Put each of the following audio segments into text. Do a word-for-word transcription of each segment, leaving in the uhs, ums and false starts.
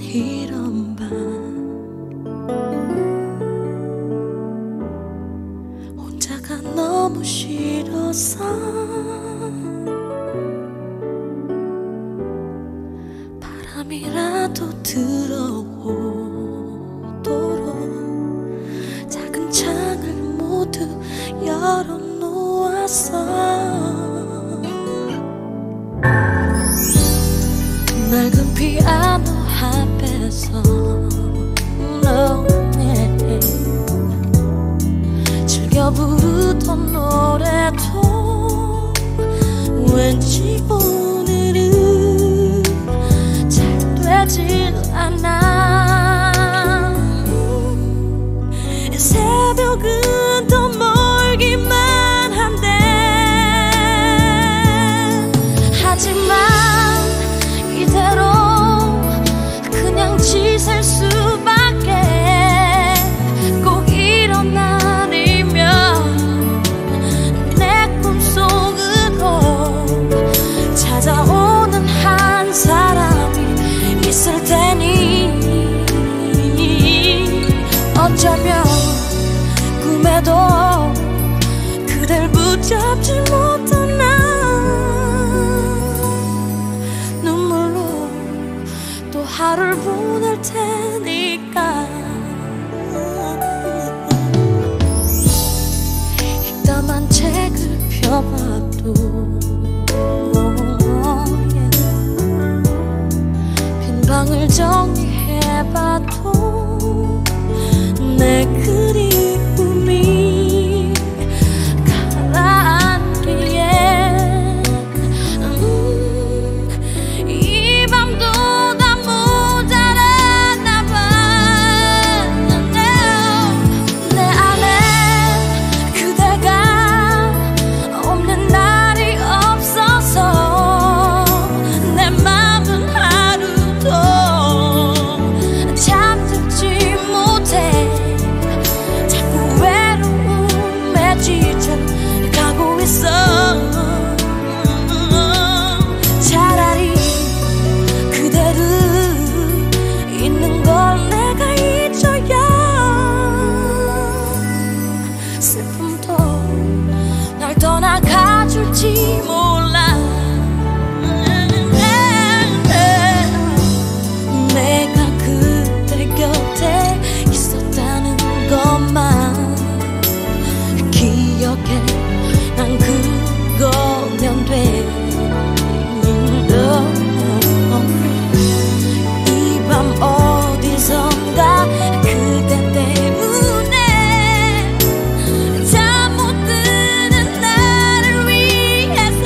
이런 밤 혼자가 너무 싫어서 바람이라도 들어오도록 작은 창을 모두 열어놓았어. 낡은 피아노 앞에서 no, yeah. 즐겨 부르던 노래도 왠지 오늘은 잘 되질 않아. 새벽은 더 멀기만 한데 하지만 이대로 그냥 지샐 수밖에. 꼭 이런 날이면 내 꿈속으로 찾아오는 한 사람이 있을 테니 어쩌면 꿈에도 그댈 붙잡지 못한 나 하루를 보낼 테니까. 읽다만 책을 펴봐도 빈 방을 정리해봐도 내 그리움이 가라앉기에 차라리 그대를 있는 걸 내가 잊어야 슬픔도 날 떠나가줄지 몰라. 내가 그대 곁에 있었다는 것만 기억해. 난 그거면 돼. 이 밤 어디선가 그대 때문에 잠 못 드는 나를 위해서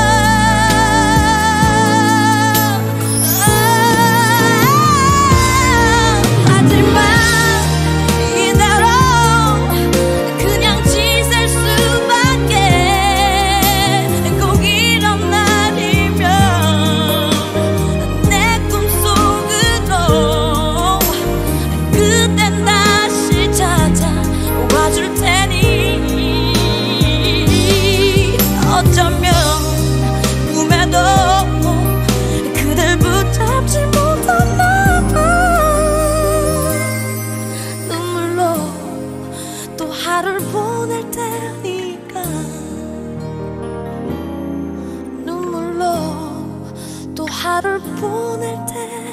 하지만 이대로 그냥 지샐 수밖에. 꼭 이런 날이면 내 꿈속으로 그댄 다시 찾아와줄 테니 어쩌면 꿈에도 그댈 붙잡지 못한 나 눈물로 또 하루를 보낼 테니까. 눈물로 또 하루를 보낼 테니까.